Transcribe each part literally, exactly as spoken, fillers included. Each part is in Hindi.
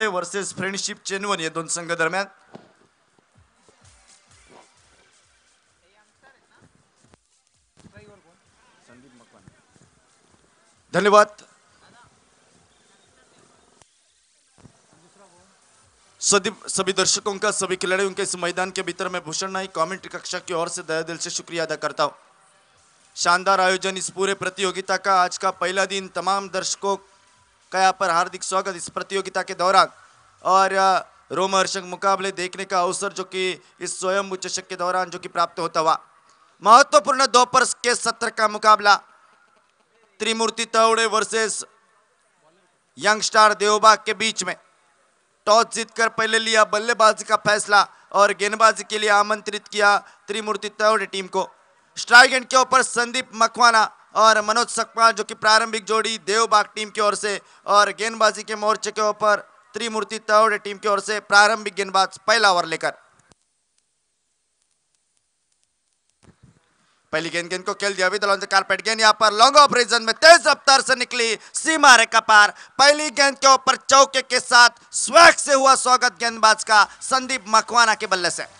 वर्सेस फ्रेंडशिप चेनवन या दोन संघ दरम्यान धन्यवाद। सभी सभी दर्शकों का, सभी खिलाड़ियों के इस मैदान के भीतर में भूषण नाई कमेंट्री कक्षा की ओर से तहे दिल से शुक्रिया अदा करता हूं। शानदार आयोजन इस पूरे प्रतियोगिता का, आज का पहला दिन, तमाम दर्शकों का यहाँ पर हार्दिक स्वागत इस प्रतियोगिता के दौरान और रोमहर्षक मुकाबले देखने का अवसर जो कि इस स्वयं चषक के दौरान जो कि प्राप्त होता हुआ। महत्वपूर्ण दोपहर के सत्र का मुकाबला Trimurti Tawde versus young star Devbag के बीच में। टॉस जीतकर पहले लिया बल्लेबाजी का फैसला और गेंदबाजी के लिए आमंत्रित किया त्रिमूर्ति तावड़े टीम को। स्ट्राइक एंड के ऊपर संदीप मकवाना और मनोज सकपाल जो कि प्रारंभिक जोड़ी देवबाग टीम की ओर से, और गेंदबाजी के मोर्चे के ऊपर त्रिमूर्ति तावड़े टीम की ओर से प्रारंभिक गेंदबाज पहला ओवर लेकर। पहली गेंद गेंद को खेल दिया विद ऑन द कारपेट। गेंद यहां पर लॉन्ग ऑफ रीजन में तेज रफ्तार से निकली सीमा रेखा पार। पहली गेंद के ऊपर चौके के साथ स्वैग से हुआ स्वागत गेंदबाज का संदीप मकवाना के बल्ले से।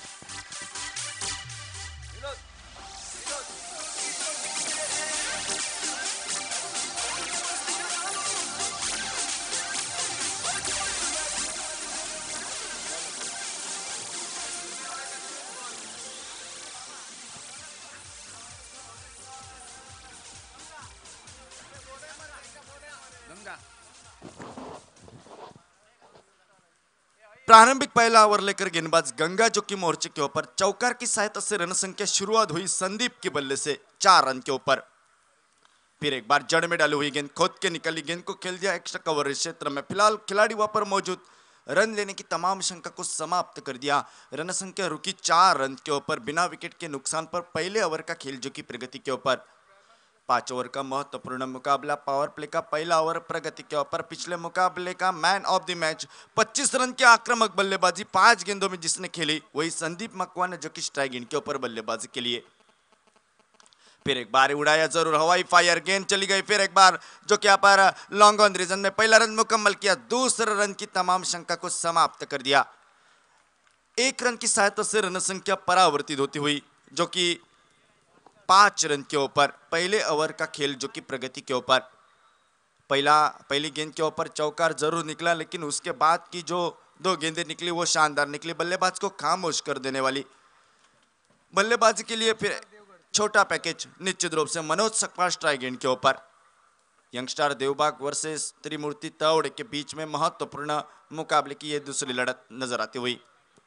प्रारंभिक पहला ओवर लेकर गेंदबाज गंगा जो कि मोर्चे के ऊपर चौकार की सहायता से रन संख्या शुरुआत हुई संदीप के बल्ले से चार रन के ऊपर। फिर एक बार जड़ में डाली हुई गेंद खोद के निकली, गेंद को खेल दिया एक्स्ट्रा कवर क्षेत्र में। फिलहाल खिलाड़ी वहां पर मौजूद रन लेने की तमाम शंका को समाप्त कर दिया। रन संख्या रुकी चार रन के ऊपर बिना विकेट के नुकसान पर। पहले ओवर का खेल जो कि प्रगति के ऊपर। पांच ओवर का महत्वपूर्ण मुकाबला, पावर प्ले का पहला ओवर प्रगति के ऊपर। पिछले मुकाबले का मैन ऑफ द मैच पच्चीस रन की आक्रामक बल्लेबाजी पांच गेंदों में जिसने खेली वही संदीप मकवाना जो कि स्ट्राइक एंड के ऊपर बल्लेबाजी के लिए। फिर एक बार उड़ाया जरूर हवाई फायर, गेंद चली गई। फिर एक बार जो कि यहाँ पर लॉन्ग ऑन रीजन में पहला रन मुकम्मल किया, दूसरे रन की तमाम शंका को समाप्त कर दिया। एक रन की सहायता से रन संख्या परावर्तित होती हुई जो कि पांच रन के ऊपर। पहले ओवर का खेल जो कि प्रगति के ऊपर। पहला पहली गेंद के ऊपर चौकार जरूर निकला, लेकिन उसके बाद की जो दो गेंदें निकली वो शानदार निकली, बल्लेबाज को खामोश कर देने वाली। बल्लेबाजी के लिए फिर छोटा पैकेज निश्चित रूप से मनोज सकपाल स्ट्राइक एंड के ऊपर। यंगस्टार देवबाग वर्सेस त्रिमूर्ति तावड़े के बीच में महत्वपूर्ण मुकाबले की यह दूसरी लड़त नजर आती हुई।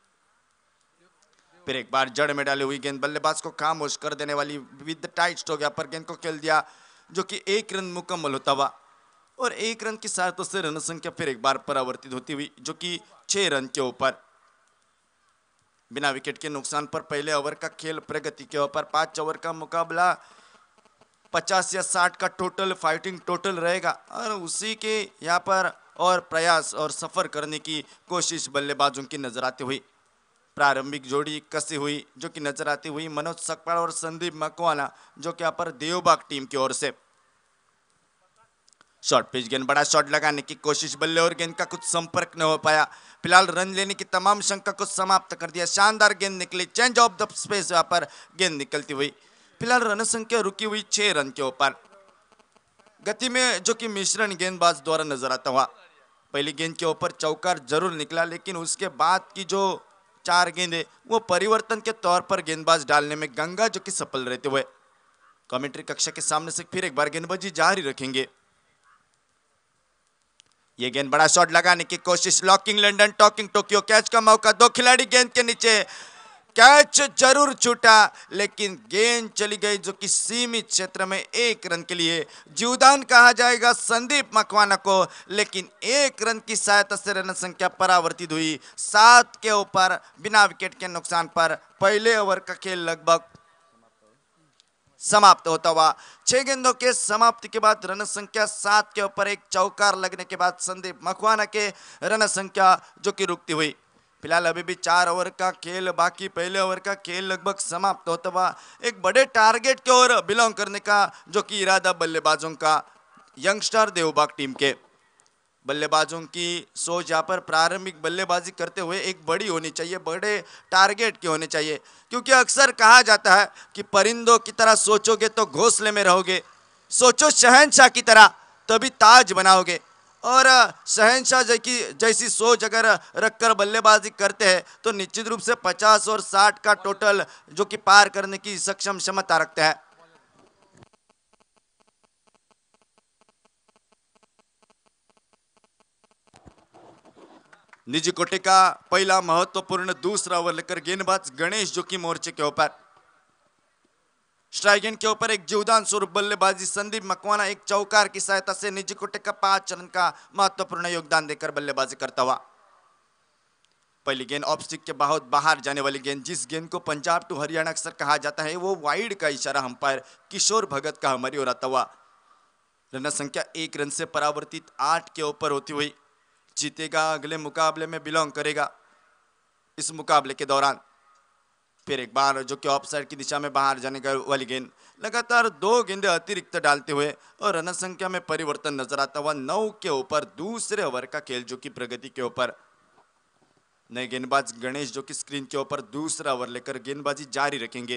फिर एक बार जड़ में डाली हुई गेंद बल्लेबाज को खामोश कर देने वाली विद टाइट स्ट्रोक। यहाँ पर गेंद को खेल दिया जो कि एक रन मुकम्मल होता हुआ, और एक रन की सहायता से रन संख्या फिर एक बार परावर्तित होती हुई जो कि छह रन के ऊपर। बिना विकेट के नुकसान पर पहले ओवर का खेल प्रगति के ऊपर। पांच ओवर का मुकाबला पचास या साठ का टोटल फाइटिंग टोटल रहेगा, और उसी के यहाँ पर और प्रयास और सफर करने की कोशिश बल्लेबाजों की नजर आती हुई। प्रारंभिक जोड़ी कसी हुई जो कि नजर आती हुई मनोज सकपाल और संदीप मकवाना जो कि यहाँ पर देवबाग टीम की ओर से। शॉर्ट पिच गेंद, बड़ा शॉट लगाने की कोशिश, बल्ले और गेंद का कुछ संपर्क न हो पाया। फिलहाल रन लेने की तमाम शंका को समाप्त कर दिया। शानदार गेंद निकली, चेंज ऑफ द स्पेस यहाँ पर गेंद निकलती हुई। फिलहाल रन संख्या रुकी हुई छह रन के ऊपर। गति में जो कि मिश्रण गेंदबाज द्वारा नजर आता हुआ। पहली गेंद के ऊपर चौकार जरूर निकला, लेकिन उसके बाद की जो चार गेंदे वो परिवर्तन के तौर पर गेंदबाज डालने में गंगा जो कि सफल रहते हुए। कमेंट्री कक्षा के सामने से फिर एक बार गेंदबाजी जारी रखेंगे। ये गेंद, बड़ा शॉट लगाने की कोशिश, looking London talking Tokyo, catch का मौका, दो खिलाड़ी गेंद के नीचे। कैच जरूर छूटा, लेकिन गेंद चली गई जो कि सीमित क्षेत्र में एक रन के लिए जीवदान कहा जाएगा संदीप मकवाना को, लेकिन एक रन की सहायता से रन संख्या परावर्तित हुई सात के ऊपर बिना विकेट के नुकसान पर। पहले ओवर का खेल लगभग समाप्त होता हुआ। छह गेंदों के समाप्ति के बाद रन संख्या सात के ऊपर एक चौकार लगने के बाद संदीप मकवाना के रन संख्या जो कि रुकती हुई। फिलहाल अभी भी चार ओवर का खेल बाकी। पहले ओवर का खेल लगभग समाप्त होता हुआ। एक बड़े टारगेट की ओर बिलोंग करने का जो कि इरादा बल्लेबाजों का यंगस्टर देवबाग टीम के। बल्लेबाजों की सोच यहाँ पर प्रारंभिक बल्लेबाजी करते हुए एक बड़ी होनी चाहिए, बड़े टारगेट की होने चाहिए, क्योंकि अक्सर कहा जाता है कि परिंदों की तरह सोचोगे तो घोंसले में रहोगे, सोचो शहंशाह की तरह तभी ताज बनाओगे। और शहंशाह जैसी जैसी सोच अगर रखकर बल्लेबाजी करते हैं तो निश्चित रूप से पचास और साठ का टोटल जो कि पार करने की सक्षम क्षमता रखते हैं। निजी कोटे का पहला महत्वपूर्ण दूसरा ओवर लेकर गेंदबाज गणेश जो कि मोर्चे के ऊपर, स्ट्राइक एंड के ऊपर एक जीवदान स्वरूप बल्लेबाजी संदीप मकवाना एक चौकार की सहायता से निजी कोटे का पांच रन का महत्वपूर्ण योगदान देकर बल्लेबाजी करता हुआ। पहली गेंद ऑफ स्टिक के बहुत बाहर जाने वाली गेंद, जिस गेंद को पंजाब टू हरियाणा अक्सर कहा जाता है, वो वाइड का इशारा अंपायर किशोर भगत का हमारी ओर आता हुआ। रन संख्या एक रन से परावर्तित आठ के ऊपर होती हुई जीतेगा, अगले मुकाबले में बिलोंग करेगा। इस मुकाबले के दौरान फिर एक बार जो कि ऑफ साइड की दिशा में बाहर जाने का वाली गेंद, लगातार दो गेंदे अतिरिक्त डालते हुए और रन संख्या में परिवर्तन नजर आता हुआ। नौ के ऊपर दूसरे ओवर का खेल जो कि प्रगति के ऊपर। नए गेंदबाज गणेश जो कि स्क्रीन के ऊपर दूसरा ओवर लेकर गेंदबाजी जारी रखेंगे।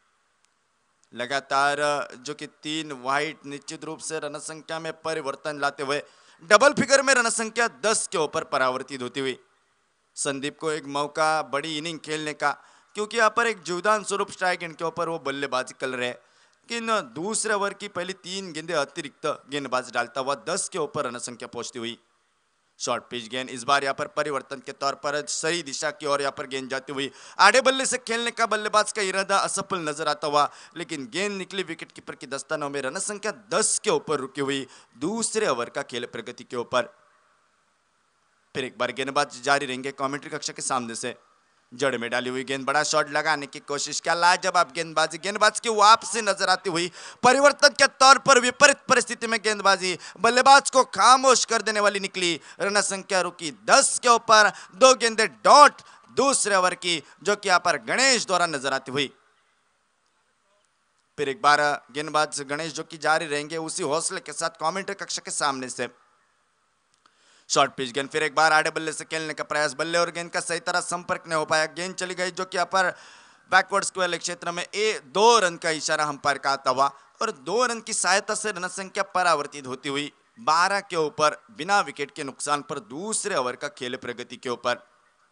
लगातार जो कि तीन वाइड निश्चित रूप से रन संख्या में परिवर्तन लाते हुए डबल फिगर में रन संख्या दस के ऊपर परावर्तित होती हुई संदीप को एक मौका बड़ी इनिंग खेलने का, क्योंकि यहाँ पर एक जीवदान स्वरूप स्ट्राइक एंड के ऊपर वो बल्लेबाजी कर रहे हैं। लेकिन दूसरे ओवर की पहली तीन गेंदे अतिरिक्त गेंदबाज डालता हुआ दस के ऊपर रन संख्या पहुंचती हुई। शॉर्ट पिच गेंद इस बार यहाँ पर परिवर्तन के तौर पर सही दिशा की ओर यहाँ पर गेंद जाती हुई। आड़े बल्ले से खेलने का बल्लेबाज का इरादा असफल नजर आता हुआ, लेकिन गेंद निकली विकेट कीपर की दस्तानों में। रन संख्या दस के ऊपर रुकी हुई दूसरे ओवर का खेल प्रगति के ऊपर। फिर एक बार गेंदबाज जारी रहेंगे कमेंट्री कक्षा के सामने से। जड़ में डाली हुई गेंद, बड़ा शॉट लगाने की कोशिश, क्या लाजवाब गेंदबाजी, गेंदबाज की वापसी नजर आती हुई। परिवर्तन के तौर पर विपरीत परिस्थिति में गेंदबाजी बल्लेबाज को खामोश कर देने वाली निकली। रन संख्या रुकी दस के ऊपर, दो गेंदे डॉट दूसरे ओवर की जो कि यहाँ पर गणेश द्वारा नजर आती हुई। फिर एक बार गेंदबाज गणेश जो कि जारी रहेंगे उसी हौसले के साथ कमेंट्री कक्षा के सामने से। शॉर्ट पिच गेंद फिर एक बार आड़े बल्ले से खेलने का प्रयास, बल्ले और गेंद का सही तरह संपर्क नहीं हो पाया। गेंद चली गई जो कि यहाँ पर बैकवर्ड स्क्वायर क्षेत्र में ए दो रन का इशारा अंपायर का आता हुआ और दो रन की सहायता से रन संख्या परावर्तित होती हुई बारह के ऊपर बिना विकेट के नुकसान पर दूसरे ओवर का खेल प्रगति के ऊपर।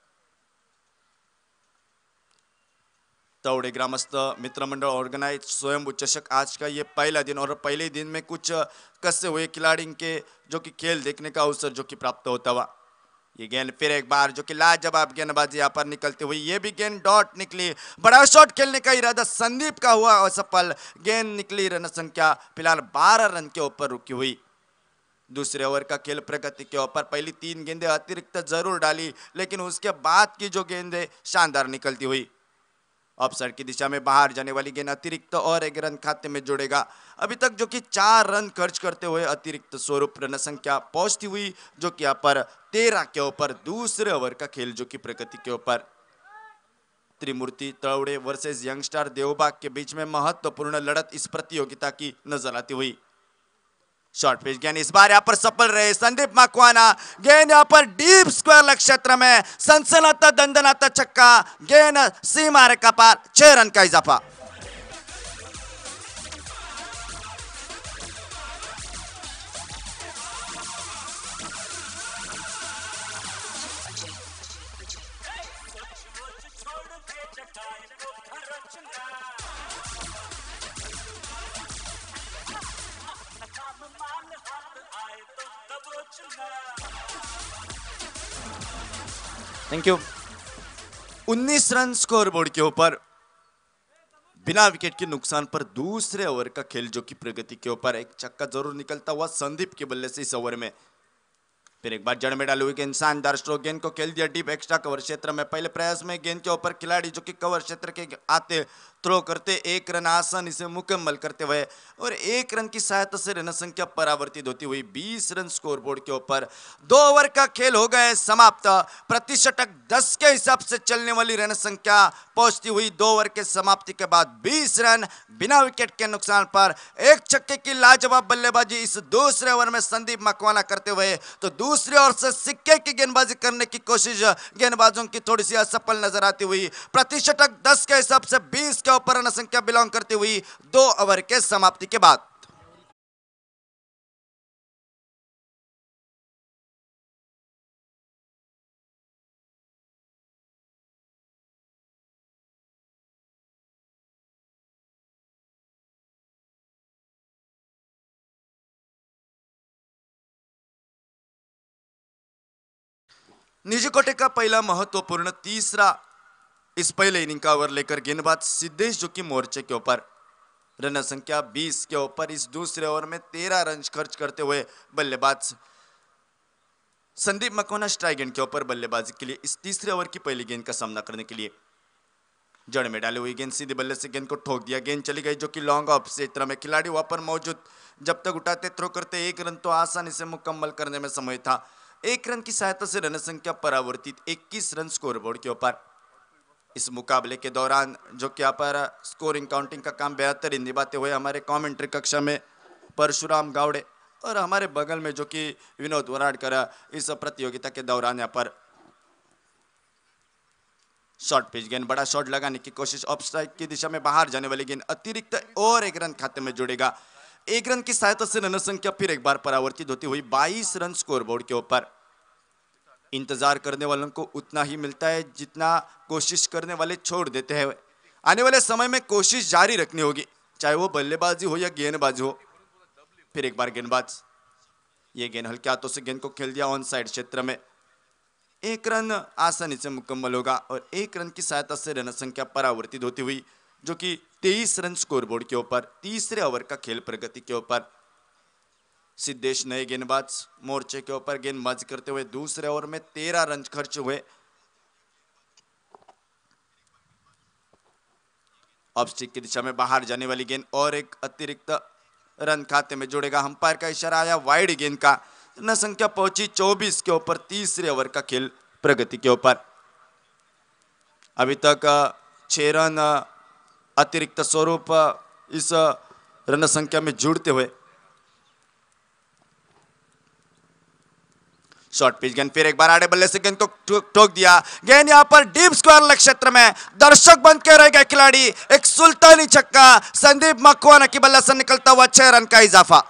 तौड़े ग्रामस्थ मित्र मंडल ऑर्गेनाइज स्वयंभू चषक आज का ये पहला दिन, और पहले दिन में कुछ कसे हुए खिलाड़ी के जो कि खेल देखने का अवसर जो कि प्राप्त होता हुआ। ये गेंद फिर एक बार जो कि लाजवाब गेंदबाजी यहाँ पर निकलती हुई, ये भी गेंद डॉट निकली। बड़ा शॉट खेलने का इरादा संदीप का हुआ असफल, गेंद निकली। रन संख्या फिलहाल बारह रन के ऊपर रुकी हुई। दूसरे ओवर का खेल प्रगति के ऊपर। पहली तीन गेंदें अतिरिक्त जरूर डाली, लेकिन उसके बाद की जो गेंदें शानदार निकलती हुई। ऑफसाइड की दिशा में बाहर जाने वाली गेंद अतिरिक्त और एक रन खाते में जोड़ेगा। अभी तक जो कि चार रन खर्च करते हुए अतिरिक्त स्वरूप रन संख्या पहुंचती हुई जो कि यहाँ पर तेरह के ऊपर दूसरे ओवर का खेल जो कि प्रगति के ऊपर। त्रिमूर्ति तौड़े वर्सेस यंगस्टार देवबाग के बीच में महत्वपूर्ण लड़त इस प्रतियोगिता की नजर आती हुई। शॉर्ट पिच गेंद इस बार यहाँ पर सफल रहे संदीप मकवाना, गेंद यहाँ पर डीप स्क्वायर क्षेत्र में सनसनाता दंदनाता छक्का, गेंद सीमा रेखा पार, छह रन का इजाफा। Thank you. उन्नीस रन स्कोर बोर्ड के ऊपर बिना विकेट के नुकसान पर दूसरे ओवर का खेल जो कि प्रगति के ऊपर। एक छक्का जरूर निकलता हुआ संदीप के बल्ले से इस ओवर में। फिर एक बार जड़ में डाली हुई गेंद, शानदार स्ट्रोक, गेंद को खेल दिया डीप एक्स्ट्रा कवर क्षेत्र में। पहले प्रयास में गेंद के ऊपर खिलाड़ी जो कि कवर क्षेत्र के आते थ्रो करते एक रन आसानी से मुकम्मल करते हुए और एक रन की सहायता से रन संख्या परावर्तित होती हुई बीस रन स्कोरबोर्ड के ऊपर। दो ओवर का खेल हो गए समाप्त। प्रतिशतक दस के हिसाब से चलने वाली रन संख्या पहुंचती हुई दो ओवर के समाप्ति के बाद बीस रन बिना विकेट के नुकसान पर। एक छक्के की लाजवाब बल्लेबाजी इस दूसरे ओवर में संदीप मकवाना करते हुए तो दूसरी ओर से सिक्के की गेंदबाजी करने की कोशिश गेंदबाजों की थोड़ी सी असफल नजर आती हुई। प्रतिशतक दस के हिसाब से बीस के ऊपर रन संख्या बिलोंग करती हुई दो ओवर के समाप्ति के बाद। निजी कोटे का पहला महत्वपूर्ण तीसरा इस पहले इनिंग का ओवर लेकर गेंदबाज सिद्धेश जो कि मोर्चे के ऊपर रन संख्या बीस के ऊपर इस दूसरे ओवर में तेरह रन खर्च करते हुए बल्लेबाज संदीप मकवाना स्ट्राइक गेंद के ऊपर बल्लेबाजी के लिए इस तीसरे ओवर की पहली गेंद का सामना करने के लिए जड़ में डाली हुई गेंद सीधी बल्ले से गेंद को ठोक दिया। गेंद चली गई जो कि लॉन्ग ऑफ क्षेत्र में खिलाड़ी वहां पर मौजूद जब तक उठाते थ्रो करते एक रन तो आसानी से मुकम्मल करने में समय था। एक रन की सहायता से रन संख्या परावर्तित इक्कीस रन स्कोरबोर्ड के ऊपर। इस मुकाबले के दौरान जो कि यहाँ पर स्कोरिंग काउंटिंग का काम बेहतरीन निभाते हुए हमारे कमेंट्री कक्षा में परशुराम गावड़े और हमारे बगल में जो कि विनोद वराडकर इस प्रतियोगिता के दौरान यहाँ पर शॉर्ट पिच गेंद बड़ा शॉट लगाने की कोशिश ऑफ स्ट्राइक की दिशा में बाहर जाने वाली गेंद अतिरिक्त और एक रन खाते में जुड़ेगा। एक रन की सहायता से रन संख्या फिर एक बार परावर्तित होती हुई बाईस रन स्कोरबोर्ड के ऊपर। इंतजार करने वालों को उतना ही मिलता है जितना कोशिश करने वाले छोड़ देते हैं। आने वाले समय में कोशिश जारी रखनी होगी चाहे वो बल्लेबाजी हो या गेंदबाजी हो। फिर एक बार गेंदबाज ये गेंद हल्के हाथों से गेंद को खेल दिया ऑन साइड क्षेत्र में। एक रन आसानी से मुकम्मल होगा और एक रन की सहायता से रन संख्या परावर्तित होती हुई जो कि तेईस रन स्कोरबोर्ड के ऊपर तीसरे ओवर का खेल प्रगति के ऊपर। सिद्धेश नए गेंदबाज मोर्चे के ऊपर गेंदबाजी करते हुए दूसरे ओवर में तेरह रन खर्च हुए। ऑफ स्टिक की दिशा में बाहर जाने वाली गेंद और एक अतिरिक्त रन खाते में जुड़ेगा। अंपायर का इशारा आया वाइड गेंद का। रन संख्या पहुंची चौबीस के ऊपर तीसरे ओवर का खेल प्रगति के ऊपर। अभी तक छह रन अतिरिक्त स्वरूप इस रन संख्या में जुड़ते हुए। शॉर्ट पिच गेंद फिर एक बार आड़े बल्ले से गेंद को ठोक दिया। गेंद यहां पर डीप स्क्वायर लक्ष्य क्षेत्र में दर्शक बन के रह गए खिलाड़ी। एक सुल्तानी छक्का संदीप मकवाना की बल्ले से निकलता हुआ छह रन का इजाफा।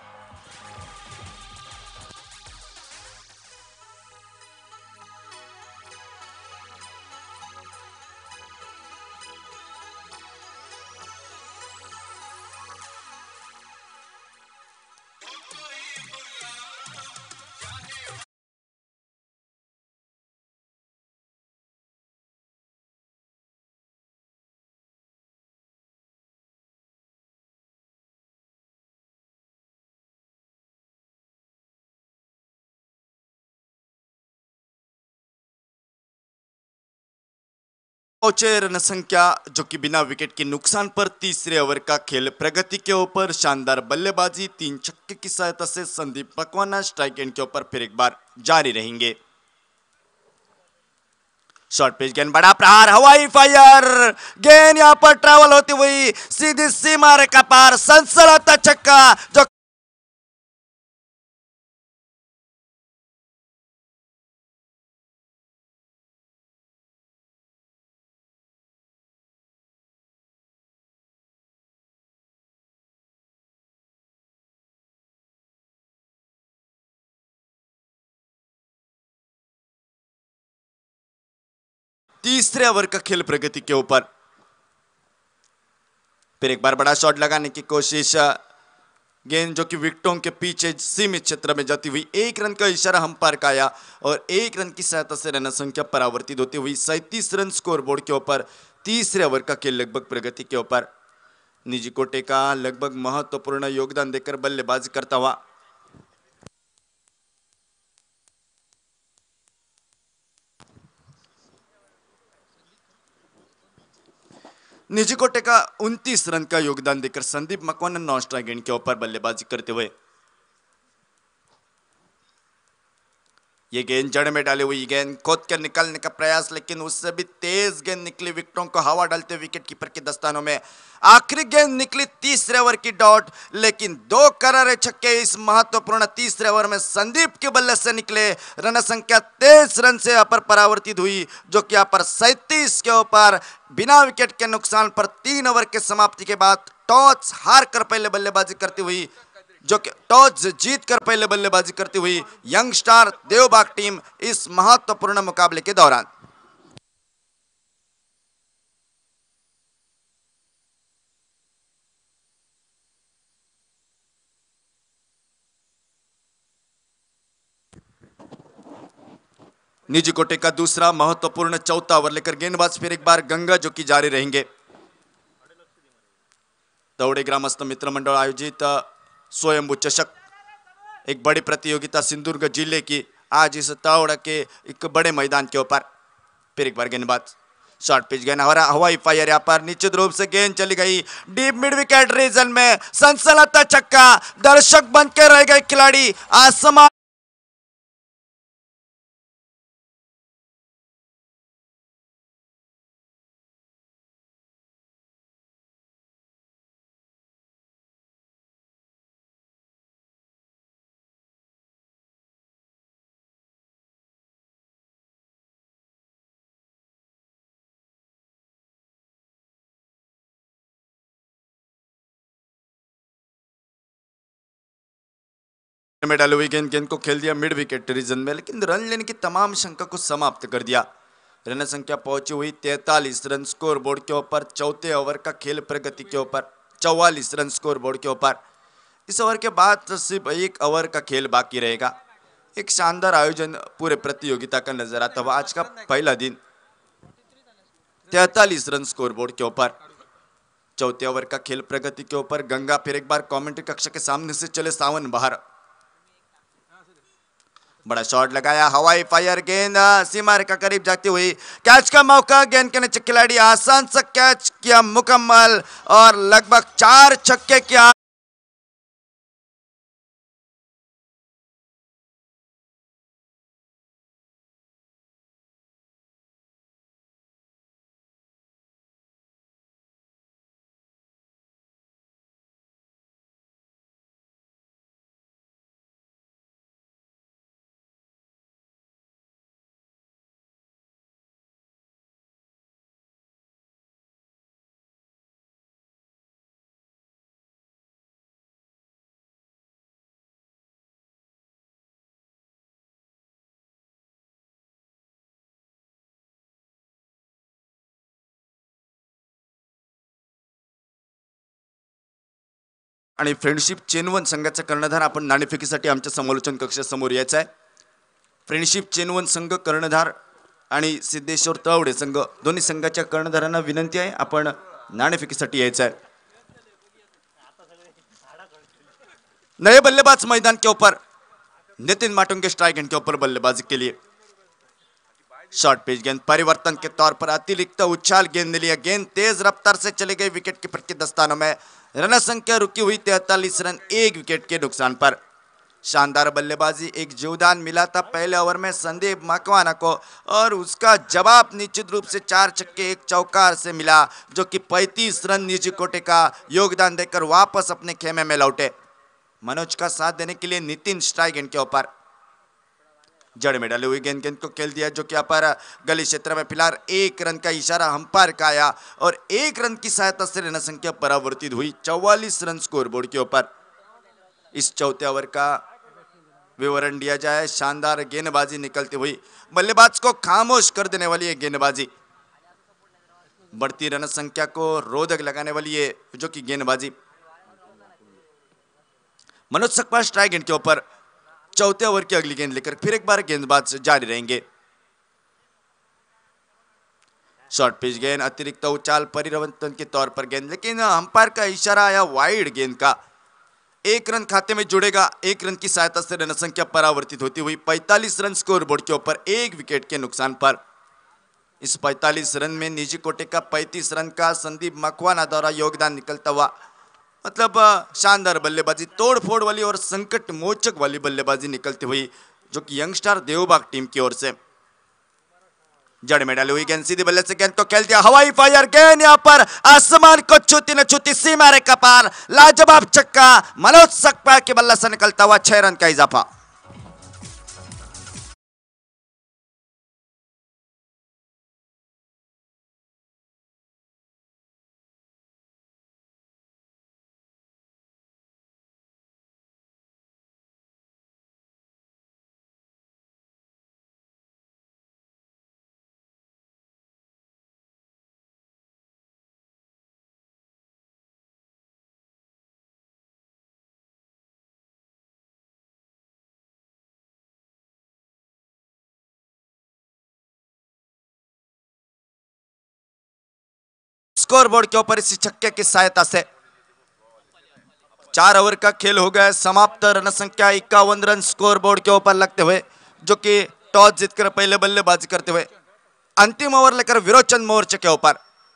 पहुंचे रन संख्या जो कि बिना विकेट के नुकसान पर तीसरे ओवर का खेल प्रगति के ऊपर। शानदार बल्लेबाजी तीन छक्के की सहायता से संदीप मकवाना स्ट्राइक एंड के ऊपर फिर एक बार जारी रहेंगे। शॉर्ट पिच गेंद बड़ा प्रहार हवाई फायर। गेंद यहां पर ट्रैवल होती हुई सीधी सीमा रेखा पार सनसनाता छक्का जो तीसरे ओवर का खेल प्रगति के ऊपर। फिर एक बार बड़ा शॉट लगाने की कोशिश। गेंद जो कि विकेटों के पीछे सीमित क्षेत्र में जाती हुई एक रन का इशारा अंपायर का आया और एक रन की सहायता से रन संख्या परावर्तित होती हुई सैंतीस रन स्कोरबोर्ड के ऊपर तीसरे ओवर का खेल लगभग प्रगति के ऊपर। निजी कोटे का लगभग महत्वपूर्ण योगदान देकर बल्लेबाजी करता हुआ निजी कोटे का उनतीस रन का योगदान देकर संदीप मकवाना नौ स्ट्राइक गेंद के ऊपर बल्लेबाजी करते हुए ये गेंद जड़ में डाली हुई गेंद खोद कर निकालने का प्रयास, लेकिन उससे भी तेज गेंद निकली, विकेटों को हवा डालते विकेट कीपर के दस्तानों में। आखिरी गेंद निकली तीसरे ओवर की डॉट, लेकिन दो करारे छक्के इस महत्वपूर्ण तीसरे ओवर में संदीप के बल्ले से निकले। रन संख्या तेईस रन से अपर परावर्तित हुई, जो कि यहाँ पर सैंतीस के ऊपर बिना विकेट के नुकसान पर तीन ओवर के समाप्ति के बाद टॉस हार कर पहले बल्लेबाजी करती हुई जो कि टॉस जीत कर पहले बल्लेबाजी करती हुई यंग स्टार देवबाग टीम इस महत्वपूर्ण मुकाबले के दौरान निजी कोटे का दूसरा महत्वपूर्ण चौथा ओवर लेकर गेंदबाज फिर एक बार गंगा जो कि जारी रहेंगे। दौड़े ग्रामस्थ मित्र मंडल आयोजित स्वयंभू चषक एक बड़ी प्रतियोगिता सिंधुदुर्ग जिले की आज इस तावड़ा के एक बड़े मैदान के ऊपर फिर एक बार गेंदबाज शॉर्ट पिच गेंद हमारा हवाई फायर यहाँ पर निश्चित रूप से गेंद चली गई डीप मिड विकेट रीजन में, सनसनाता छक्का, दर्शक बन के रह गए खिलाड़ी। आसमान में डाली हुई गेंद गेंद को खेल दिया मिड विकेट रीजन में, लेकिन रन लेने की तमाम शंका को समाप्त कर दिया। रन संख्या पहुंची हुई तैतालीस रन स्कोर बोर्ड के ऊपर। चौथे ओवर का खेल प्रगति के ऊपर चौवालीस रन स्कोर बोर्ड के ऊपर। इस ओवर के बाद सिर्फ एक ओवर का खेल बाकी रहेगा। एक शानदार आयोजन पूरे प्रतियोगिता का नजर आता हुआ आज का पहला दिन तैतालीस रन स्कोर बोर्ड के ऊपर। चौथे ओवर का खेल प्रगति के ऊपर गंगा फिर एक बार कमेंट्री कक्ष के सामने से चले सावन बाहर, बड़ा शॉट लगाया, हवाई फायर गेंद सीमा रेखा करीब जाती हुई, कैच का मौका, गेंद के नीचे खिलाड़ी आसान सा कैच किया मुकम्मल और लगभग चार छक्के किया। आणि फ्रेंडशिप चेनवन संघाचा कर्णधार आपण नाणेफेकीसाठी आमच्या समालोचन कक्षासमोर यायचं आहे। फ्रेंडशिप चेनवन संघ कर्णधार आणि सिद्धेश्वर तळवडे संघ दोन्ही संघाच्या कर्णधारांना विनंती आहे आपण नाणेफेकीसाठी यायचं आहे। नए बल्लेबाज मैदान के ऊपर नितिन माटुंगे स्ट्राइक एंड के ऊपर बल्लेबाजी के लिए शॉर्ट पिच गेंद परिवर्तन के तौर पर अतिरिक्त उछाल गेंद लिया, गेंद तेज रफ्तार से चली गई विकेट कीपर के दस्तानों में। रन संख्या रुकी हुई तैतालीस रन एक विकेट के नुकसान पर। शानदार बल्लेबाजी, एक जीवदान मिला था पहले ओवर में संदीप मकवाना को और उसका जवाब निश्चित रूप से चार छक्के एक चौकार से मिला, जो कि पैंतीस रन निजी कोटे का योगदान देकर वापस अपने खेमे में लौटे। मनोज का साथ देने के लिए नितिन स्ट्राइक एंड के ऊपर जड़ में डाली हुई गेंद गेंद को खेल दिया, जो कि यहाँ पर गली क्षेत्र में फिलहाल एक रन का इशारा अंपायर का आया और एक रन की सहायता से रन संख्या परावर्तित हुई चौवालीस रन स्कोर बोर्ड के ऊपर। इस चौथे ओवर का विवरण दिया जाए, शानदार गेंदबाजी निकलती हुई, बल्लेबाज को खामोश कर देने वाली है गेंदबाजी, बढ़ती रन संख्या को रोधक लगाने वाली है जो कि गेंदबाजी। मनोज सकपाल स्ट्राइक एंड के ऊपर चौथे ओवर की अगली गेंद लेकर फिर एक बार गेंदबाज जारी रहेंगे। शॉर्ट पिच गेंद अतिरिक्त उछाल परिवर्तन के तौर पर गेंद, लेकिन अंपायर का इशारा आया वाइड गेंद का। एक रन खाते में जुड़ेगा, एक रन की सहायता से रन संख्या परावर्तित होती हुई पैंतालीस रन स्कोर बोर्ड के ऊपर एक विकेट के नुकसान पर। इस पैंतालीस रन में निजी कोटे का पैंतीस रन का संदीप मकवाना द्वारा योगदान निकलता हुआ, मतलब शानदार बल्लेबाजी, तोड़ फोड़ वाली और संकट मोचक वाली बल्लेबाजी निकलती हुई जो कि यंगस्टर देवबाग टीम की ओर से। जड़ में डाली हुई गेंद सीधी बल्ले से गेंद को खेल दिया, हवाई फायर गेंद यहां पर आसमान को छूती न छूती सीमा रेखा पार, लाजवाब छक्का मनोज सकपाल के बल्ले से निकलता हुआ छह रन का इजाफा। स्कोरबोर्ड के ऊपर इस छक्के की सहायता से चार ओवर का खेल हो गया समाप्त। रन संख्या इक्यावन रन स्कोरबोर्ड के ऊपर लगते हुए, जो कि टॉस जीतकर पहले बल्लेबाजी करते हुए अंतिम ओवर लेकर विरोचन मोर्चे के ऊपर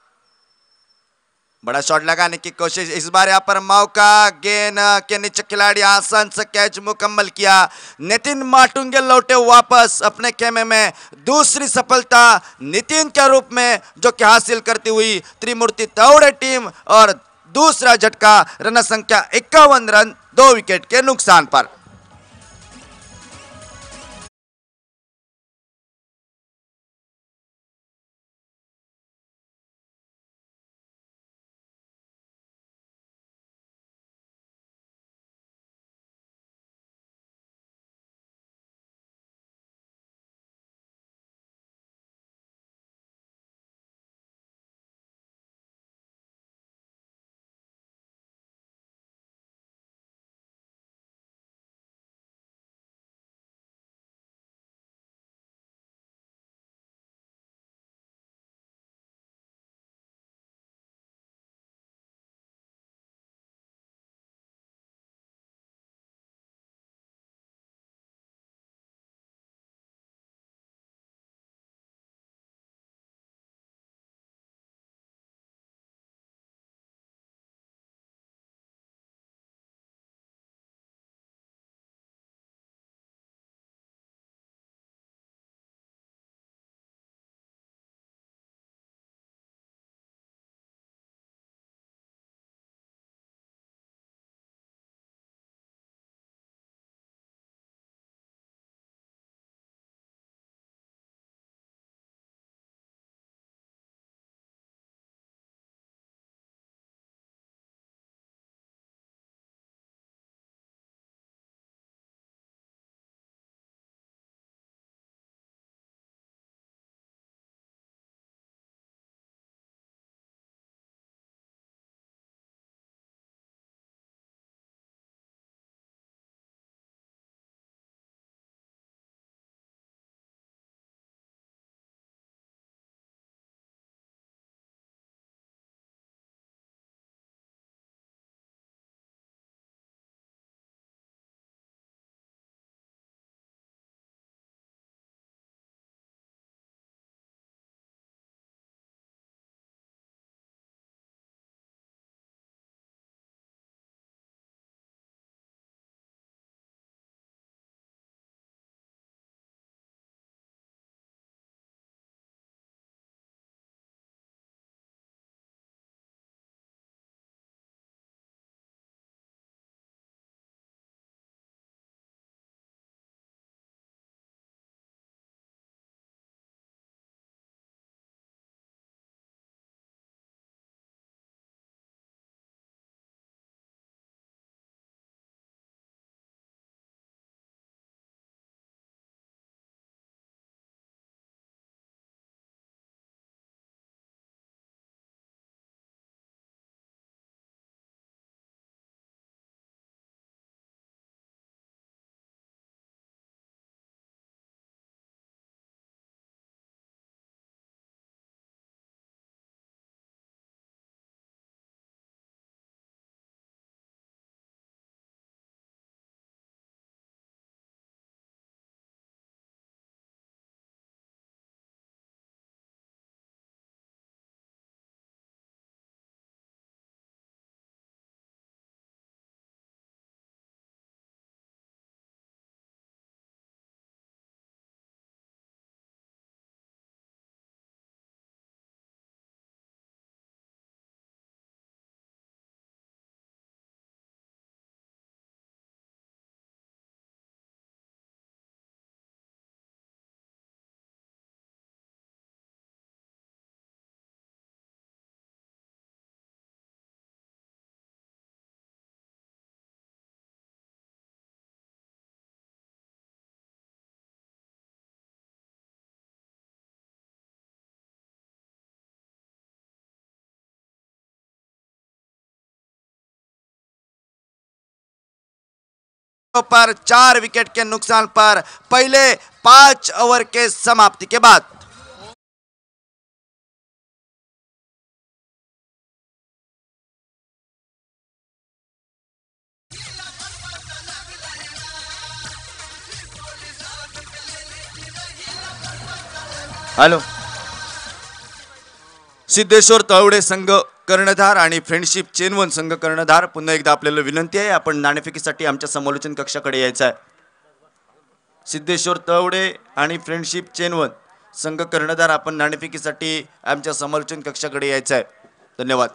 बड़ा शॉट लगाने की कोशिश। इस बार यहां पर मौका, गेंद के नीचे खिलाड़ी आसान से कैच मुकम्मल किया। नितिन माटुंगे लौटे वापस अपने खेमे में, दूसरी सफलता नितिन के रूप में जो कि हासिल करती हुई त्रिमूर्ति तौड़े टीम, और दूसरा झटका रन संख्या इक्यावन रन दो विकेट के नुकसान पर। पर चार विकेट के नुकसान पर पहले पांच ओवर के समाप्ति के बाद हॅलो सिद्धेश्वर तळवडे संघ कर्णधार आणि फ्रेंडशिप चेनवन संघ कर्णधार, पुन्हा एकदा आपल्याला विनंती आहे आपण नाणेफेकीसाठी आमच्या समालोचन कक्षाकडे यायचं आहे. सिद्धेश्वर तळवडे आणि फ्रेंडशिप चेनवन संघ कर्णधार आपण नाणेफेकीसाठी आमच्या समालोचन कक्षाकडे यायचं आहे. धन्यवाद.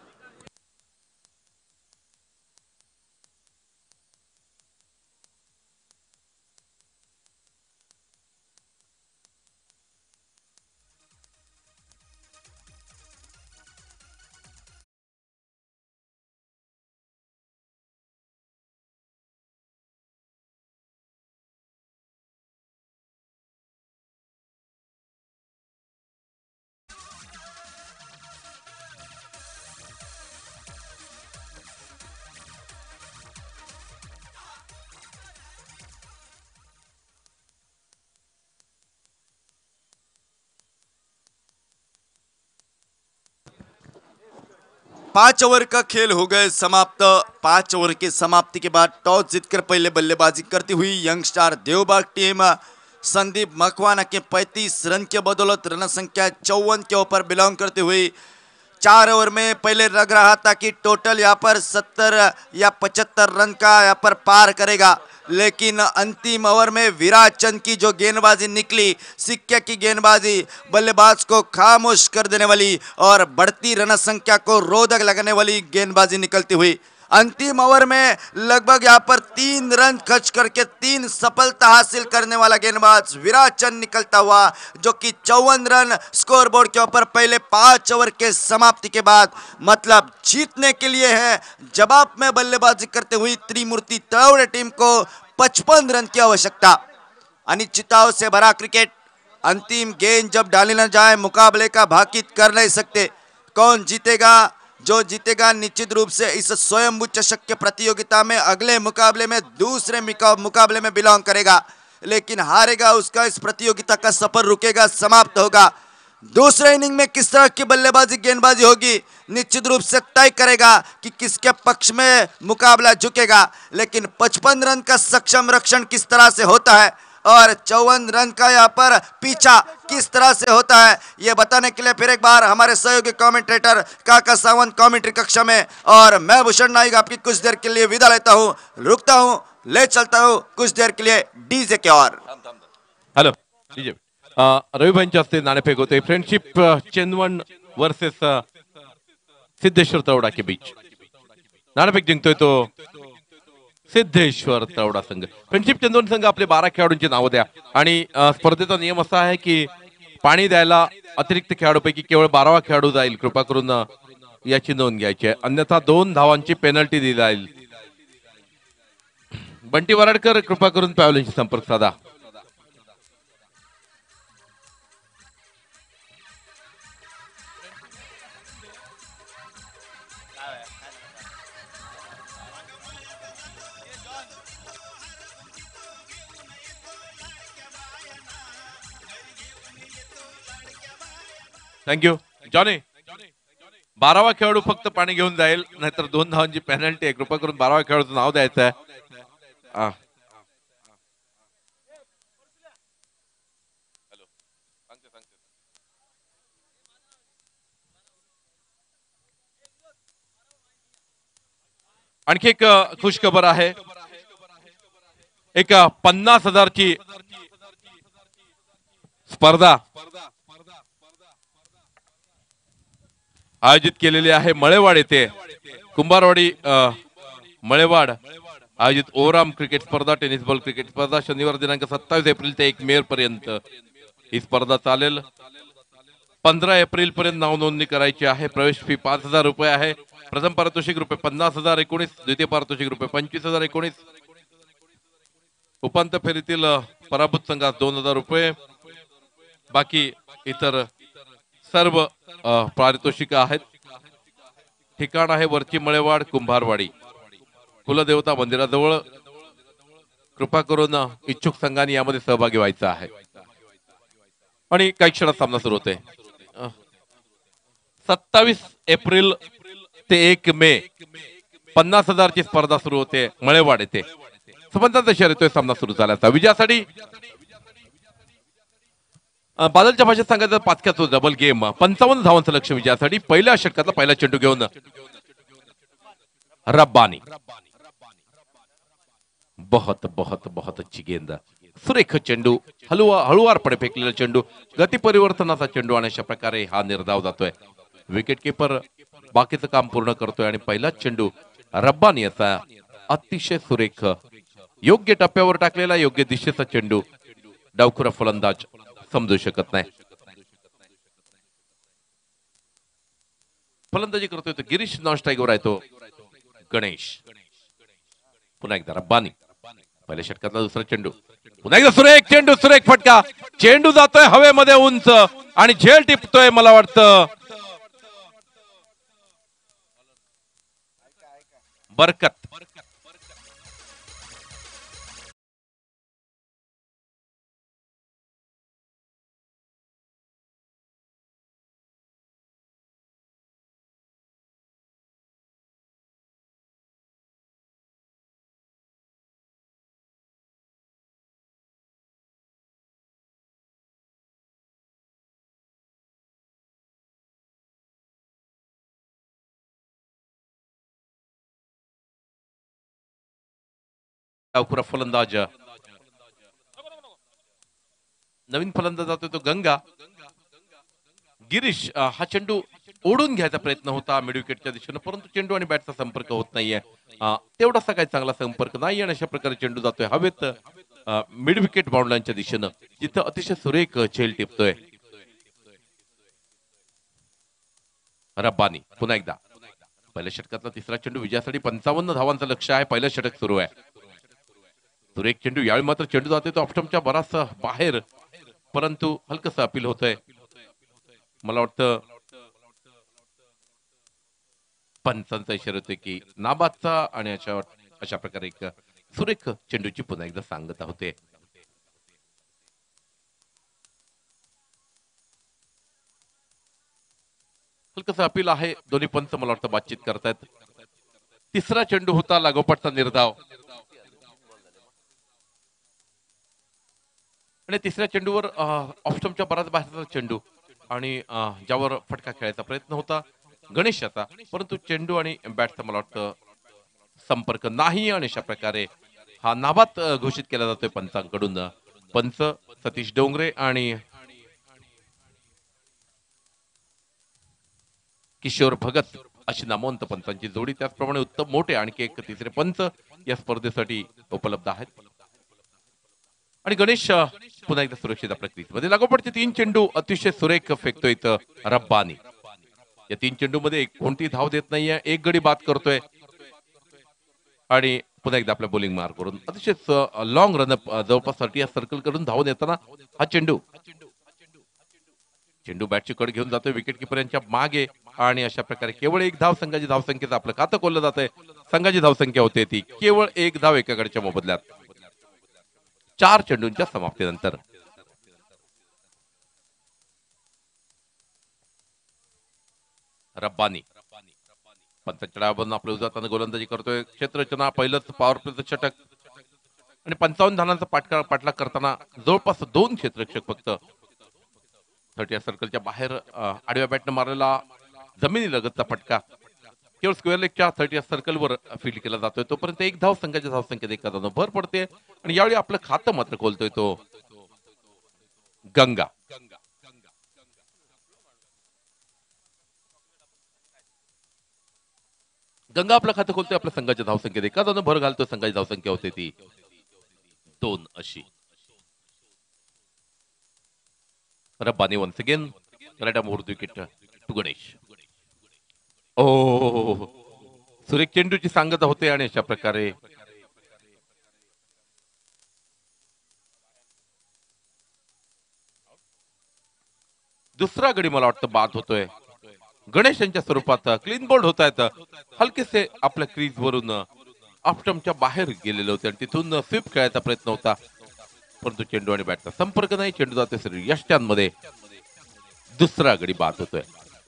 पांच ओवर का खेल हो गए समाप्त. पांच ओवर की समाप्ति के बाद टॉस जीतकर पहले बल्लेबाजी करती हुई young star Devbag team Sandeep Makwana के पैंतीस रन के बदौलत रन संख्या चौवन के ऊपर बिलोंग करती हुई चार ओवर में पहले लग रहा था कि टोटल यहाँ पर सत्तर या पचहत्तर रन का यहाँ पर पार करेगा, लेकिन अंतिम ओवर में विराट चंद की जो गेंदबाजी निकली, सिक्के की गेंदबाजी, बल्लेबाज को खामोश कर देने वाली और बढ़ती रन संख्या को रोधक लगाने वाली गेंदबाजी निकलती हुई अंतिम ओवर में लगभग यहाँ पर तीन रन खर्च करके तीन सफलता हासिल करने वाला गेंदबाज विराट चंद निकलता हुआ, जो कि चौवन रन स्कोर बोर्ड के ऊपर पहले पांच ओवर के समाप्ति के बाद मतलब जीतने के लिए है. जवाब में बल्लेबाजी करते हुई त्रिमूर्ति तळवडे टीम को पचपन रन की आवश्यकता. अनिश्चितताओं से भरा क्रिकेट, अंतिम गेंद जब डाली न जाए मुकाबले का भाकित कर नहीं सकते. कौन जीतेगा? जो जीतेगा निश्चित रूप से इस स्वयंभू चषक के प्रतियोगिता में अगले मुकाबले में दूसरे मुकाबले में बिलोंग करेगा, लेकिन हारेगा उसका इस प्रतियोगिता का सफर रुकेगा, समाप्त होगा. दूसरे इनिंग में किस तरह की बल्लेबाजी गेंदबाजी होगी निश्चित रूप से तय करेगा कि किसके पक्ष में मुकाबला झुकेगा, लेकिन पचपन रन का सक्षम रक्षण किस तरह से होता है और चौवन रन का यहाँ पर पीछा किस तरह से होता है, ये बताने के लिए फिर एक बार हमारे सहयोगी कमेंटेटर काका सावंत कमेंट्री कक्षा में और मैं भूषण नाइक आपकी कुछ देर के लिए विदा लेता हूँ, रुकता हूँ, ले चलता हूँ कुछ देर के लिए डीजे के और. हॅलो डीजे रवि भाईंच्या हस्ते नाणेफेक होते. फ्रेंडशिप चेनवन वर्सेस सिद्धेश्वर तळवडा के बीच नाणेफेक जिंकतोय तो सिद्धेश्वर तळवडा संघ. फ्रेंडशिप चेनवन संघ आपले बारा खेळाडूंची नाव द्या आणि स्पर्धेचा नियम असा आहे की पाणी द्यायला अतिरिक्त खेळाडूपैकी केवळ बारावा खेळाडू जाईल. कृपा करून याची नोंद घ्यायची आहे, अन्यथा दोन धावांची पेनल्टी दिली जाईल. बंटी वराडकर कृपा करून पॅव्हलिनशी संपर्क साधा. Thank you Johnny. बारावा खेळाडू फक्त पाणी घेऊन जाईल, नाहीतर दोन धावांची पेनल्टी आहे. कृपा करून बारावा खेळाडूचं नाव द्यायचं आहे. आणखी एक खुश खबर आहे. एक पन्नास हजारची स्पर्धा आयोजित केलेली आहे मळेवाड येथे. कुंभारवाडी मळेवाड आयोजित ओवरआर्म क्रिकेट स्पर्धा, टेनिस बॉल क्रिकेट स्पर्धा शनिवार दिनांक सत्तावीस एप्रिल ते एक मे पर्यंत ही स्पर्धा चालेल. पंधरा एप्रिल पर्यंत नाव नोंदणी करायची आहे. प्रवेश फी पाच हजार रुपये आहे. प्रथम पारितोषिक रुपये पन्नास हजार एकोणीस, द्वितीय पारितोषिक रुपये पंचवीस हजार एकोणीस, उपांत्य फेरीतील पराभूत संघास दोन हजार रुपये, बाकी इतर सर्व पारितोषिक आहेत. ठिकाण आहे वरची मळेवाड कुंभारवाडी, कुलदेवता मंदिराजवळ. कृपा करून इच्छुक संघांनी यामध्ये सहभागी व्हायचं आहे आणि काही क्षणात सामना सुरू होते. सत्तावीस एप्रिल ते एक मे पन्नास हजारची स्पर्धा सुरू होते मळेवाड येथे. संबंधांचा शर्यतोय सामना सुरू झाल्याचा विजयासाठी बादलच्या भाषेत सांगायचं पाचक्याचं डबल गेम पंचावन्न धावांचं लक्ष विजयासाठी. पहिल्या षटकातला पहिला चेंडू घेऊन रब्बानी. बहुत बहुत बहुत अच्छी गेंद. सुरेख चेंडू हलवा हळुवारपणे फेकलेला चेंडू गती परिवर्तनाचा चेंडू आणि अशा प्रकारे हा निर्धाव जातोय. विकेट किपर बाकीचं काम पूर्ण करतोय आणि पहिला चेंडू रब्बानी याचा अतिशय सुरेख योग्य टप्प्यावर टाकलेला योग्य दिशेचा चेंडू डावखुरा फलंदाज समजू शकत नाही. फलंदाजी करतोय तो गिरीश नॉन स्ट्राईकवर आहे तो गणेश. पुन्हा एकदा रब्बानी. पहिल्या षटकातला दुसरा चेंडू पुन्हा एकदा सुरेख चेंडू सुरेख फटका. चेंडू जातोय हवेमध्ये उंच आणि झेल टिपतोय. मला वाटतं बरकत. डावखुरा फलंदाज नवीन फलंदाज जातोय तो गंगा. गिरीश हा चेंडू ओढून घ्यायचा प्रयत्न होता मिड विकेटच्या दिशेने परंतु चेंडू आणि बॅटचा संपर्क होत नाहीये. तेवढासा काही चांगला संपर्क नाही आणि अशा प्रकारे चेंडू जातोय हवेत मिड विकेट बाउंडलाईनच्या दिशेनं जिथं अतिशय सुरेख झेल टिपतोय. रब्बानी पुन्हा एकदा. पहिल्या षटकातला तिसरा चेंडू विजयासाठी पंचावन्न धावांचं लक्ष आहे. पहिलं षटक सुरू आहे. सुरेख चेंडू यावेळी मात्र चेंडू जाते तो ऑफस्टंपच्या बराचसा बाहेर परंतु हलकस अपील होतंय. मला वाटतं पंचांचा इशारा होतोय की नाबादचा आणि अशा अशा प्रकारे एक सुरेख चेंडूची पुन्हा एकदा सांगता होते. हलकस अपील आहे. दोन्ही पंच मला वाटतं बातचीत करतायत. तिसरा चेंडू होता लागोपाठचा निर्धाव आणि तिसऱ्या चेंडूवर ऑफस्टंपच्या बराच बाहेरचा चेंडू आणि ज्यावर फटका खेळायचा प्रयत्न होता गणेशाचा परंतु चेंडू आणि बॅटचा मला वाटतं संपर्क नाही आणि अशा प्रकारे हा नाबाद घोषित केला जातोय पंचांकडून. पंच सतीश डोंगरे आणि किशोर भगत अशी नामवंत पंचांची जोडी. त्याचप्रमाणे उत्तम मोठे आणखी एक तिसरे पंच या स्पर्धेसाठी उपलब्ध आहेत. आणि गणेश पुन्हा एकदा सुरक्षित आपल्या क्रीजमध्ये. लागोपाठचे तीन चेंडू अतिशय सुरेख फेकतोय इथं रब्बानी. या तीन चेंडू मध्ये कोणती धाव देत नाहीये. एक गडी बाद करतोय आणि पुन्हा एकदा आपल्या बॉलिंग मार्क करून अतिशय लॉंग रनअप जवळपास साठी या सर्कल करून धावून येताना हा चेंडू चेंडू बॅटची कड घेऊन जातोय विकेट किपर यांच्या मागे आणि अशा प्रकारे केवळ एक धाव संघाची धावसंख्येचं आपलं खातं खोललं जातंय. संघाची धावसंख्या होते ती केवळ एक धाव एका गडच्या मोबदल्यात चार चेंडूंच्या समाप्तीनंतर. रब्बानी पंचांच्या डावावरून आपल्या उजव्या गोलंदाजी करतोय. क्षेत्ररचना पहिलंच पॉवर प्लेचं षटक आणि पंचावन्न धानांचा पाठका पाठलाग करताना जवळपास दोन क्षेत्ररक्षक फक्त थर्टी सर्कलच्या बाहेर आडव्या बॅटनं मारलेला जमिनी लगतचा फटका केवळ स्क्वेअर लेगच्या थर्टी सर्कलवर फील्ड केला जातोय. तोपर्यंत एक धाव संघाच्या धावसंख्येत एका धाव भर पडते आणि यावेळी आपलं खातं मात्र खोलतोय तो गंगा. गंगा आपलं खातं खोलतोय. आपल्या संघाच्या धावसंख्येत एका धाव भर घालतोय. संघाची धावसंख्या होते ती दोन अशी. Rabbani once again right arm wicket to Ganesh. ओ सुरेख चेंडूची सांगता होते आणि अशा प्रकारे दुसरा गडी मला वाटतं बाद होतोय. गणेश यांच्या स्वरूपात क्लीन बोल्ड होत आहेत. हलकेसे आपल्या क्रीज वरून ऑफस्टंपच्या बाहेर गेलेले होते आणि तिथून स्वीप खेळायचा प्रयत्न होता, परंतु चेंडू आणि बॅटचा संपर्क नाही. चेंडू जाते सर यष्ट्यांमध्ये. दुसरा गडी बाद होतोय.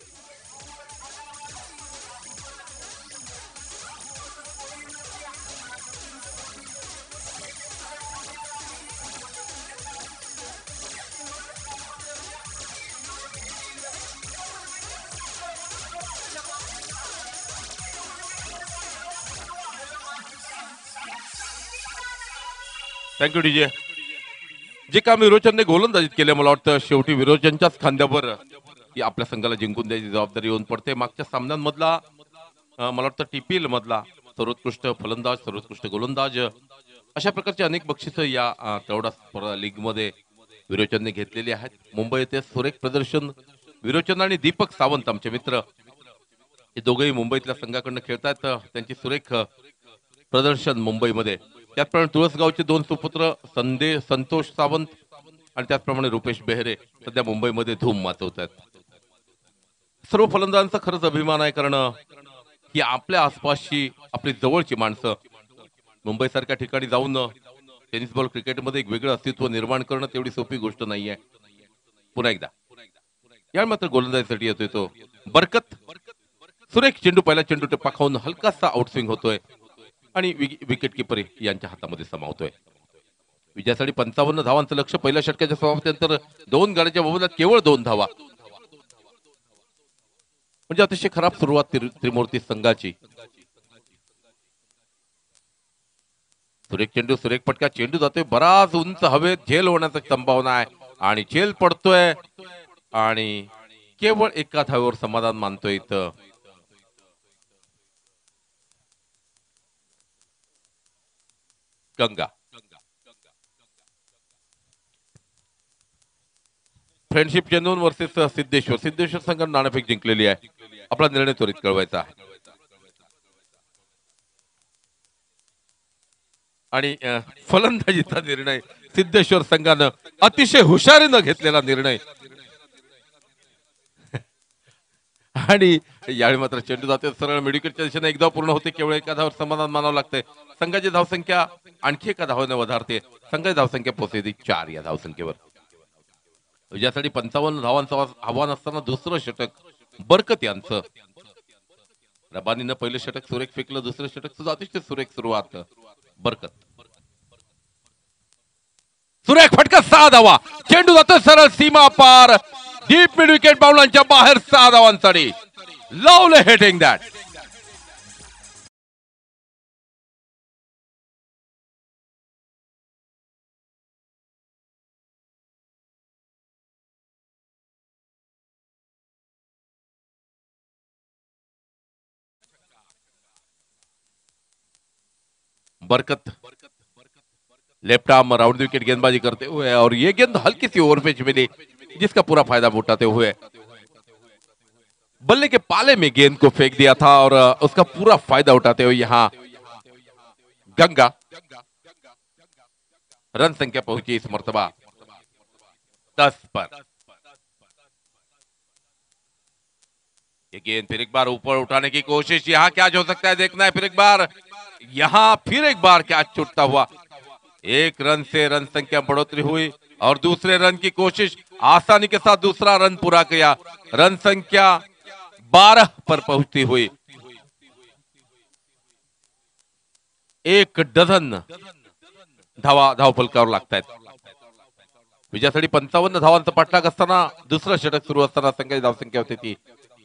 Thank you DJ. जे काम विरोचनने गोलंदाजीत केले, मला वाटतं शेवटी विरोचनच्याच खांद्यावर की आपल्या संघाला जिंकून द्यायची जबाबदारी येऊन पडते. मागच्या सामन्यांमधला मला वाटतं टीपीएल मधला सर्वोत्कृष्ट फलंदाज, सर्वोत्कृष्ट गोलंदाज अशा प्रकारचे अनेक बक्षिसं या तेवढा लीग मध्ये विरोचनने घेतलेली आहेत. मुंबई येथे सुरेख प्रदर्शन. विरोचन आणि दीपक सावंत आमचे मित्र हे दोघेही मुंबईतल्या संघाकडून खेळतात. त्यांची सुरेख प्रदर्शन मुंबईमध्ये. त्याचप्रमाणे तुळसगावचे दोन सुपुत्र संदे संतोष सावंत आणि त्याचप्रमाणे रुपेश बेहरे सध्या मुंबईमध्ये धूम माचवत आहेत. सर्व फलंदाजांचा खरंच अभिमान आहे, कारण ही आपल्या आसपासची आपली जवळची माणसं मुंबई सारख्या ठिकाणी जाऊन टेनिस बॉल क्रिकेटमध्ये एक वेगळं अस्तित्व निर्माण करणं तेवढी सोपी गोष्ट नाहीये. पुन्हा एकदा या मात्र गोलंदाजीसाठी येतोय तो बरकत. सुरेख चेंडू, पहिला चेंडू टिप्पा खाऊन हलकासा आउटस्विंग होतोय आणि विकेट किपर यांच्या हातामध्ये समावतोय. विजयासाठी पंचावन्न धावांचं लक्ष. पहिल्या षटकाच्या समाप्तीनंतर दोन गाड्याच्या मोबदल्यात केवळ दोन धावा, म्हणजे अतिशय खराब सुरुवात त्रिमूर्ती संघाची. सुरेख चेंडू, सुरेख पटका. चेंडू जातोय बराच उंच हवेत. झेल होण्याची संभावना आहे आणि झेल पडतोय आणि केवळ एका धावेवर समाधान मानतोय इथं. गंगा. फ्रेंडशिप चेंडून वर्सेस सिद्धेश्वर. सिद्धेश्वर संघाने नाणेफेक जिंकलेली आहे. आपला निर्णय त्वरित कळवायचा आहे. आणि फलंदाजीचा निर्णय सिद्धेश्वर संघानं अतिशय हुशारीनं घेतलेला निर्णय. आणि यावेळी मात्र चेंडू जाते सरळ मिडविकेटच्या दिशेने. एकदा पूर्ण होते, केवळ एका धावावर समाधान मानावं लागतंय. संघाची धावसंख्या आणखी एका धावाने वधारते. संघाची धावसंख्या पोहोचली चार या धावसंख्येवर. विजयासाठी पंचावन्न धावांचं आव्हान असताना दुसरं षटक बरकत यांचं. रबानीनं पहिलं षटक सुरेख फेकलं, दुसरं षटक सुद्धा अतिशय सुरेख सुरुवात बरकत. सुरेख फटका, सहा धावा. चेंडू जातो सरळ सीमा पार. डीप मिड विकेट बाउंड्रीच्या बाहेर सहा धावांसाठी. Lovely hitting that. Barkat left arm round wicket गेंदबाजी करते हुए और ये गेंद हल्की सी ओवर पिच मिली, जिसका पूरा फायदा उठाते हुए बल्ले के पाले में गेंद को फेंक दिया था और उसका पूरा फायदा उठाते हुए यहाँ गंगा रन संख्या पहुंची इस मर्तबा दस पर। ये गेंद फिर एक बार ऊपर उठाने की कोशिश, यहाँ क्या हो सकता है देखना है। फिर एक बार यहाँ फिर एक बार क्या छूटता हुआ। एक रन से रन संख्या बढ़ोतरी हुई और दूसरे रन की कोशिश, आसानी के साथ दूसरा रन पूरा किया। रन संख्या बारह पर पहुंचती हुई। एक डझन धावा धावफलकावर लागतायत। विजयासाठी पंचावन्न धावांचा पाठलाग असताना दुसरं षटक सुरू असताना संघाची धावसंख्या होती ती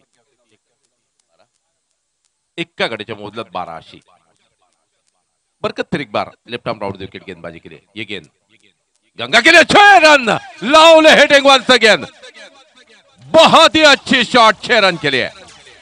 एक्का गड्याच्या मोबदल्यात बारह अशी। बरकत फिर एक बार लेफ्ट आर्म राउंड विकेट गेंदबाजी के लिए, ये गेंद गंगा के लिए छह रन, लवली हिटिंग वंस अगेन, बहुत ही अच्छी शॉट छह रन के लिए।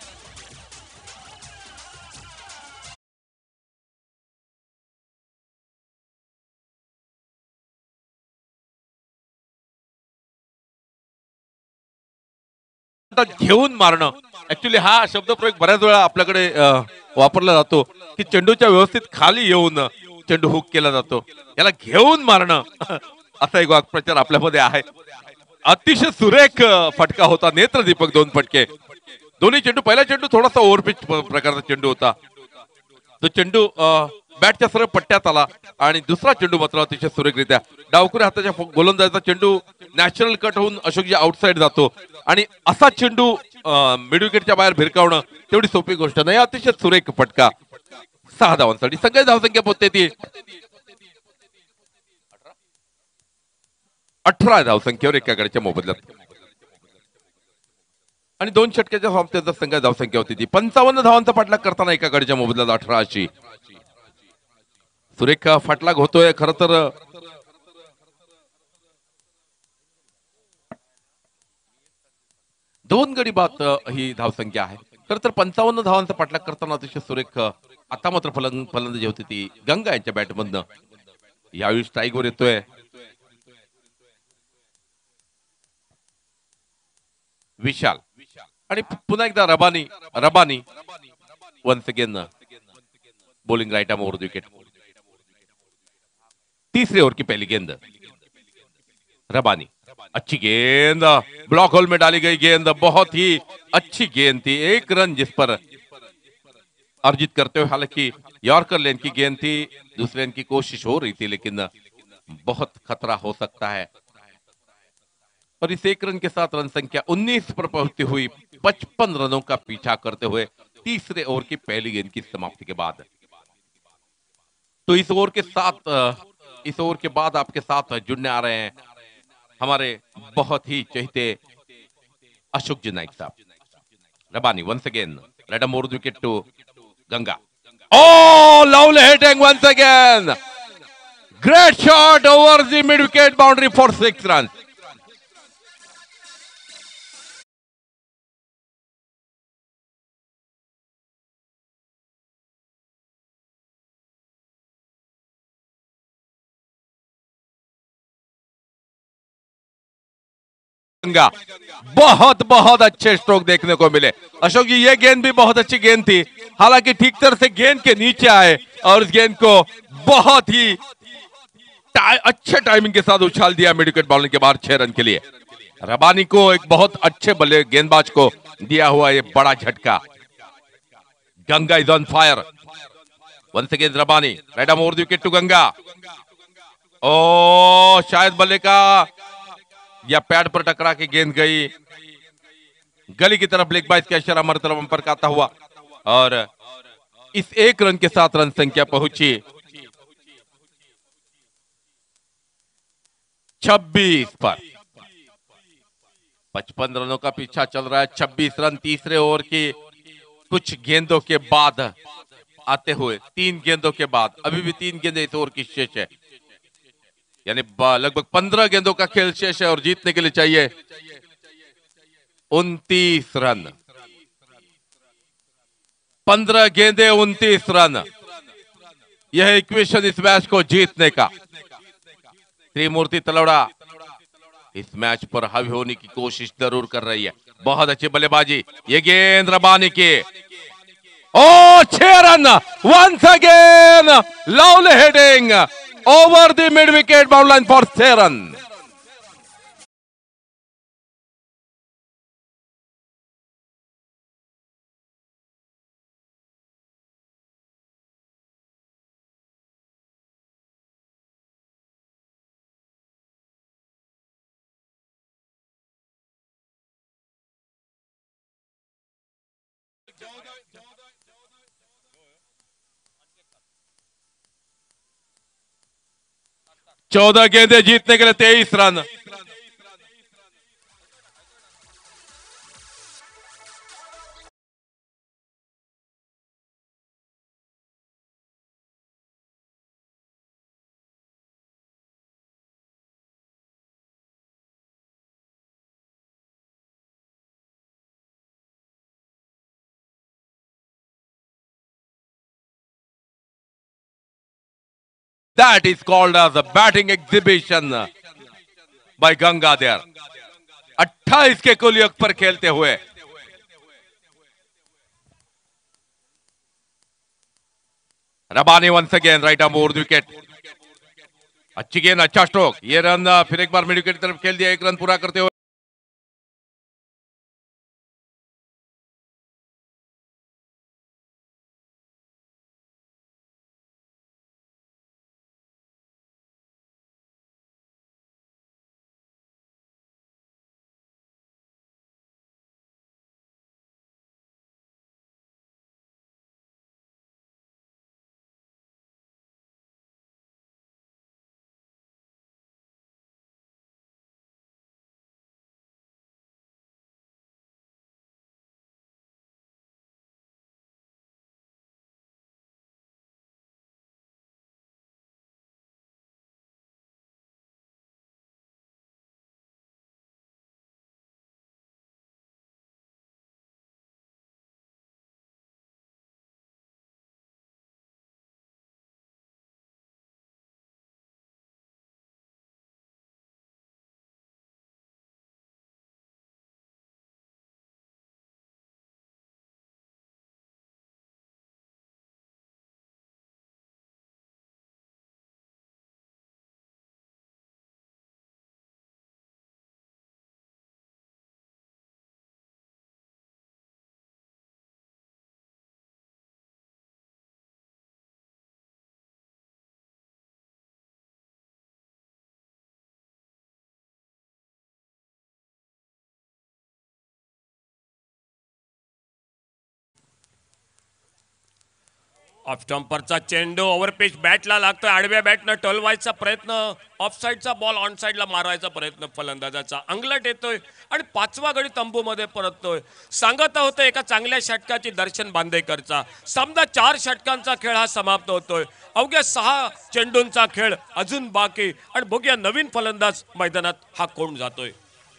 घेऊन मारणं, ऍक्च्युली हा शब्दप्रयोग बऱ्याच वेळा आपल्याकडे वापरला जातो की चेंडूच्या व्यवस्थित खाली येऊन चेंडू हुक केला जातो, याला घेऊन मारणं असा एक वाक्प्रचार आपल्यामध्ये आहे। अतिशय सुरेख फटका होता, नेत्रदीपक दोन फटके, दोन्ही चेंडू। पहिला चेंडू थोडासा ओव्हरपिच प्रकारचा चेंडू होता, तो चेंडू बॅटच्या सरळ पट्ट्यात आला आणि दुसरा चेंडू मात्र अतिशय सुरेखरित्या डावखुऱ्या हाताच्या गोलंदाजाचा चेंडू नॅचरल कट होऊन अशोकजी आउटसाइड जातो आणि असा चेंडू मिड विकेटच्या बाहेर भिरकावणं तेवढी सोपी गोष्ट नाही. अतिशय सुरेख फटका. सहा धावांसाठी सगळे धावसंख्या पोहोचते ती अठरा धावसंख्येवर एकाकडच्या मोबदल्यात आणि दोन षटक्याच्या समाप्तीचा संघ धावसंख्या होती ती पंचावन्न धावांचा पाठलाग करताना एकाकडच्या मोबदल्यात अठरा अशी सुरेख फाटलाग होतोय. खर तर दोन गडी बाद ही धावसंख्या आहे. खर तर पंचावन्न धावांचा पाठलाग करताना अतिशय सुरेख आता मात्र फलंद फलंदाजी होती ती गंगा यांच्या बॅटमधनं. यावेळी स्ट्राईकवर येतोय विशाल आणि पुन्हा एकदा Rabani Rabani once again bowling right arm over the wicket. तीसरे ओवर की पहली गेंद रबानी अच्छी गेंद ब्लॉक होल में डाली गई गेंद बहुत ही अच्छी गेंद थी. एक रन जिस पर अर्जित करते हुए हालांकि यॉर्कर लेन की गेंद थी दूसरे लेन की कोशिश हो रही थी लेकिन बहुत खतरा हो सकता है और इस एक रन के साथ रन संख्या उन्नीस पर पहुंचती हुई पचपन रनों का पीछा करते हुए तीसरे ओवर की पहली गेंद की समाप्ति के बाद तो इस ओवर के साथ इस ओवर के बाद आपके साथ जुड़ने आ रहे हैं हमारे बहुत ही चहेते अशोक जी नाइक साहब. Rabani once again let a more wicket to Ganga. Oh, lovely hitting once again. Great shot over the mid wicket boundary for six runs. Ganga बहुत बहुत अच्छे स्ट्रोक देखने को मिले. अशोक जी ये गेंद भी बहुत अच्छी गेंद थी हालांकि ठीक तरह से गेंद के नीचे आए और इस गेंद को बहुत ही टा, अच्छे टाइमिंग के साथ उछाल दिया मिड विकेट बॉलिंग के बाहर छह रन के लिए. रबानी को एक बहुत अच्छे बल्ले गेंदबाज को दिया हुआ ये बड़ा झटका. Ganga is on fire once again Rabani right arm over the wicket to Ganga. Oh शायद बल्ले का या पैड पर टकरा के गेंद गई गली की तरफ. ब्लेक बाइस का इशारा हमारी तरफ अंपर आता हुआ और इस एक रन के साथ रन संख्या पहुंची छब्बीस पर. पचपन रनों का पीछा चल रहा है. छब्बीस रन तीसरे ओवर की कुछ गेंदों के बाद आते हुए तीन गेंदों के बाद अभी भी तीन गेंदें इस ओवर की शेष है यानी लगभग पंद्रह गेंदों का खेल शेष है और जीतने के लिए चाहिए उनतीस रन. पंद्रह गेंदे उनतीस रन यह इक्वेशन इस मैच को जीतने का. त्रिमूर्ति तलवड़ा इस मैच पर हावी होने की कोशिश जरूर कर रही है. बहुत अच्छी बल्लेबाजी. ये गेंद रबानी की. ओ छह run once again lovely hitting over the mid wicket boundary line for छह रन. चौदह गेंदे जीतने के लिए तेईस रन. That is called as a batting exhibition by Ganga there. अट्ठाईस के कुल योग पर खेलते हुए Rabani once again right arm over the wicket. अच्छी गेंद अच्छा स्ट्रोक. ये रन फिर एक बार मिड विकेट की तरफ खेल दिया. एक रन पूरा करते हुए ऑफ स्टंपरचा चेंडू ओव्हरपिच बॅटला लागतोय, आडव्या बॅटनं टोलवायचा प्रयत्न, ऑफ साईडचा बॉल ऑन साईडला मारायचा प्रयत्न फलंदाजाचा, अंगलट येतोय आणि पाचवा गडी तंबूमध्ये परततोय. सांगत होतं एका चांगल्या षटकाची दर्शन बांदेकरचा. समजा चार षटकांचा खेळ हा समाप्त होतोय. अवघ्या सहा चेंडूंचा खेळ अजून बाकी आणि बघूया नवीन फलंदाज मैदानात हा कोण जातोय.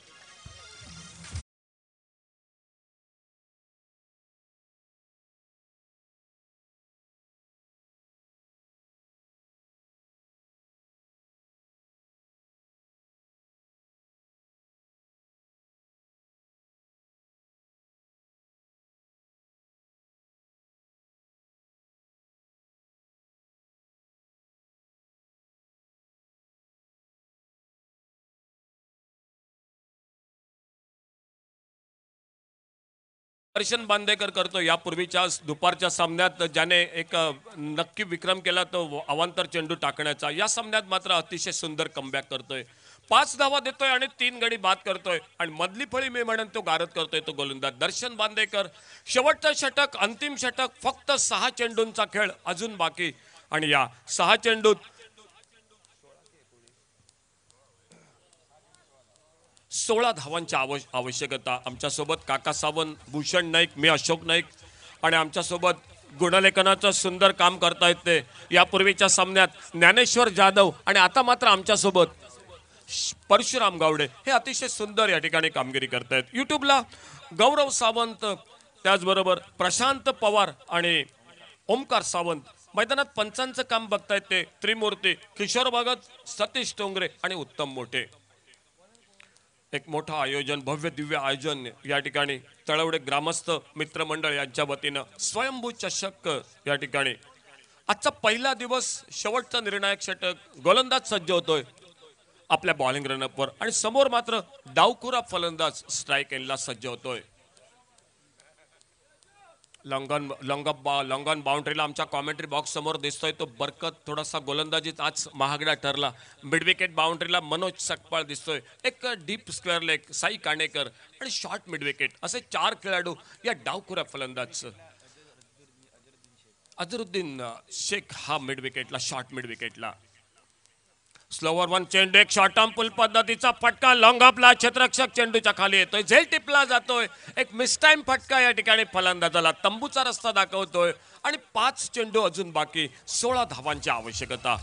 दर्शन बांदेकर करतो. यापूर्वीच्या दुपारच्या सामन्यात ज्याने एक नक्की विक्रम केला तो अवांतर चेंडू टाकण्याचा, या सामन्यात मात्र अतिशय सुंदर कमबॅक करतोय. पाच धावा देतोय आणि तीन गडी बाद करतोय आणि मधली फळी मी म्हणून तो गारद करतोय तो गोलंदाज दर्शन बांदेकर. शेवटचं षटक, अंतिम षटक, फक्त सहा चेंडूंचा खेळ अजून बाकी आणि या सहा चेंडूत सोळा धावांची आवश्यकता. आमच्यासोबत काका सावंत, भूषण नाईक, मी अशोक नाईक आणि आमच्यासोबत गुणलेखनाचं सुंदर काम करतायत ते यापूर्वीच्या सामन्यात ज्ञानेश्वर जाधव आणि आता मात्र आमच्यासोबत परशुराम गावडे हे अतिशय सुंदर या ठिकाणी कामगिरी करतायत. युट्यूबला गौरव सावंत, त्याचबरोबर प्रशांत पवार आणि ओमकार सावंत मैदानात पंचांचं काम बघतायत ते त्रिमूर्ती, किशोर भगत, सतीश टोंगरे आणि उत्तम मोठे. एक मोठं आयोजन, भव्य दिव्य आयोजन या ठिकाणी तळवडे ग्रामस्थ मित्रमंडळ यांच्या वतीनं स्वयंभू चषक या ठिकाणी. आजचा पहिला दिवस, शेवटचा निर्णायक षटक, गोलंदाज सज्ज होतोय आपल्या बॉलिंग रनअपवर आणि समोर मात्र डावखुरा फलंदाज स्ट्राईक एंडला सज्ज होतोय. लॉंगॉन लॉंग लॉंगॉन बाउंड्रीला आमच्या कॉमेंट्री बॉक्स समोर दिसतोय तो बरकत, थोडासा गोलंदाजीत आज महागडा ठरला. मिड विकेट बाउंड्रीला मनोज सकपाळ दिसतोय. एक deep square leg Sai Kanekar आणि शॉर्ट मिड विकेट असे चार खेळाडू या डावखुऱ्या फलंदाज. अझरुद्दीन शेख हा मिड विकेटला, शॉर्ट मिड विकेटला. स्लोवर वन चेंडू, एक शॉर्ट आर्म पुल पद्धतीचा फटका, लॉंग ऑफला क्षेत्ररक्षक चेंडूच्या खाली येतोय, झेल टिपला जातोय. एक मिस टाइम फटका या ठिकाणी फलंदाजाला तंबूचा रस्ता दाखवतोय आणि पाच चेंडू अजून बाकी, सोळा धावांची आवश्यकता.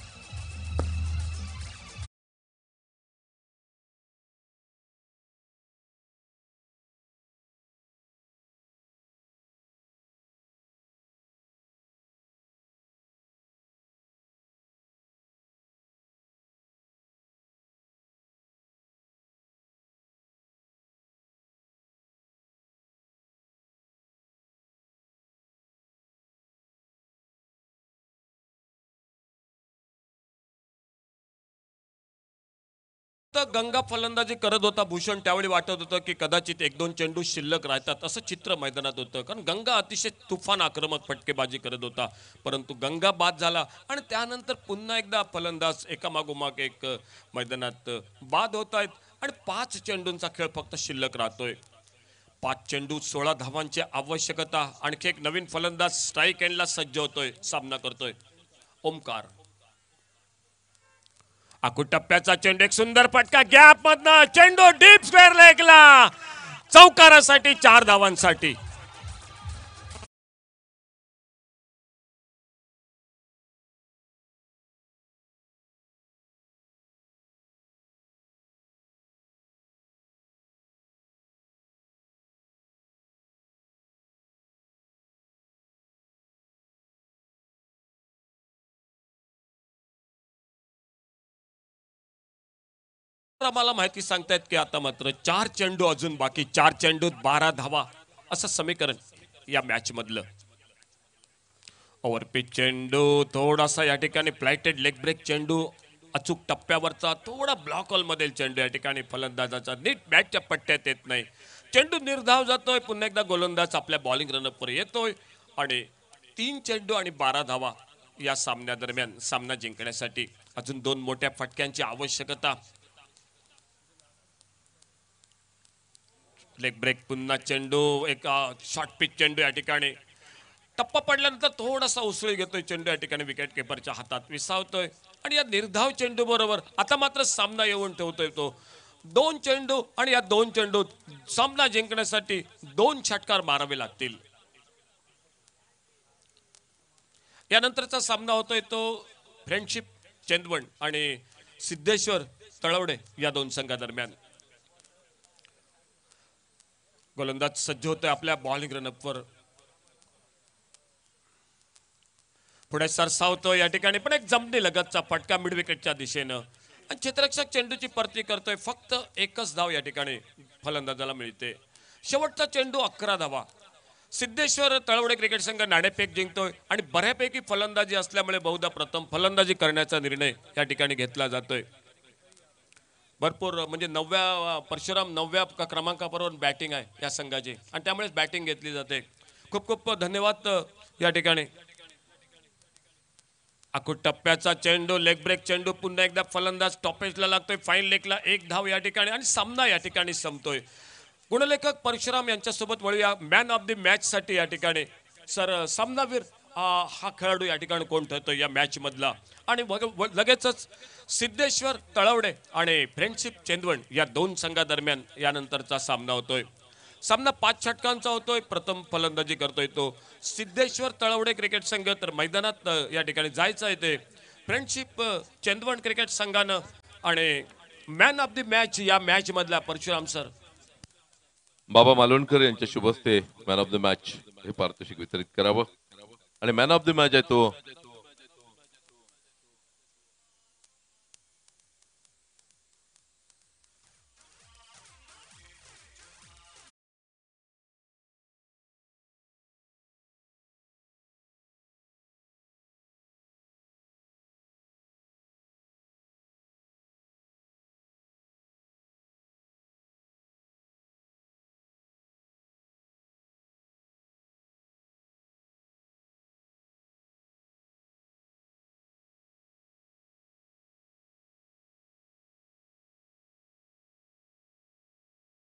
गंगा फलंदाजी करत होता भूषण, त्यावेळी वाटत होतं की कदाचित एक दोन चेंडू शिल्लक राहतात असं चित्र मैदानात होतं, कारण गंगा अतिशय तुफान आक्रमक फटकेबाजी करत होता. परंतु गंगा बाद झाला आणि त्यानंतर पुन्हा एकदा फलंदाज एकामागोमाग एक मैदानात बाद होत आहेत आणि पाच चेंडूंचा खेळ फक्त शिल्लक राहतोय. पाच चेंडू, सोळा धावांची आवश्यकता. आणखी एक नवीन फलंदाज स्ट्राईक एंडला सज्ज होतोय, सामना करतोय ओमकार. आखू टप्प्याचा चेंडू, एक सुंदर फटका गॅप मधनं, चेंडू डीप स्क्वेअर लेगला, चौकारासाठी, चार धावांसाठी. आम्हाला माहिती सांगतायत की आता मात्र चार चेंडू अजून बाकी, चार चेंडूत बारा धावा असं समीकरण या मॅच मधलं. ओव्हरपिच चेंडू, थोडासा या ठिकाणी फ्लाइटेड लेग ब्रेक चेंडू, अचूक टप्प्यावरचा, थोडा ब्लॉक हॉल मधील चेंडू या ठिकाणी फलंदाजाचा नीट बॅटच्या पट्ट्यात येत नाही. चेंडू निर्धाव जातोय, पुन्हा एकदा गोलंदाज आपल्या बॉलिंग रनअपवर येतोय आणि तीन चेंडू आणि बारा धावा या सामन्या दरम्यान सामना जिंकण्यासाठी अजून दोन मोठ्या फटक्यांची आवश्यकता. लेग ब्रेक, पुन्हा चेंडू, एक शॉर्ट पिच चेंडू या ठिकाणी टप्पा पडल्यानंतर थोडासा उसळी घेतोय चेंडू या ठिकाणी विकेट किपरच्या हातात विसावतोय आणि या निर्धाव चेंडू बरोबर आता मात्र सामना येऊन ठेवतोय तो. दोन चेंडू आणि या दोन चेंडू सामना जिंकण्यासाठी दोन षटकार मारावे लागतील. यानंतरचा सामना होतोय तो फ्रेंडशिप चेंदवण आणि सिद्धेश्वर तळवडे या दोन संघादरम्यान. गोलंदाज सज्ज होतोय आपल्या बॉलिंग रनअपवर. पुढे सरसावतोय या ठिकाणी पण एक जमनी लगतचा फटका मिड विकेटच्या दिशेनं आणि क्षेत्ररक्षक चेंडूची परती करतोय. फक्त एकच धाव या ठिकाणी फलंदाजाला मिळते. शेवटचा चेंडू अकरा धावा. सिद्धेश्वर तळवडे क्रिकेट संघ नाणेफेक जिंकतोय आणि बऱ्यापैकी फलंदाजी असल्यामुळे बहुधा प्रथम फलंदाजी करण्याचा निर्णय या ठिकाणी घेतला जातोय. भरपूर म्हणजे नवव्या परशुराम नवव्या क्रमांकाबरोबर बॅटिंग आहे या संघाची आणि त्यामुळेच बॅटिंग घेतली जाते. खूप खूप धन्यवाद या ठिकाणी. अकूट टप्प्याचा चेंडू लेग ब्रेक चेंडू पुन्हा एकदा फलंदाज टॉपेजला लागतोय. फाईन लेगला एक धाव या ठिकाणी आणि सामना या ठिकाणी संपतोय. गुणलेखक परशुराम यांच्यासोबत वळूया मॅन ऑफ द मॅच साठी. या ठिकाणी सर सामनावीर हा खेळाडू या ठिकाणी कोण ठरतो या मॅच मधला आणि लगेचच सिद्धेश्वर तळवडे आणि फ्रेंडशिप चेंदवण या दोन संघादरम्यान यानंतरचा सामना होतोय. सामना पाच षटकांचा होतोय. प्रथम फलंदाजी करतोय तो सिद्धेश्वर तळवडे क्रिकेट संघ तर मैदानात या ठिकाणी जायचं आहे ते फ्रेंडशिप चेंदवण क्रिकेट संघानं आणि मॅन ऑफ द मॅच या मॅच मधला परशुराम सर. बाबा मालवणकर यांच्या शुभ हस्ते मॅन ऑफ द मॅच हे पारितोषिक वितरित करावं आणि मॅन ऑफ द मॅच आहे तो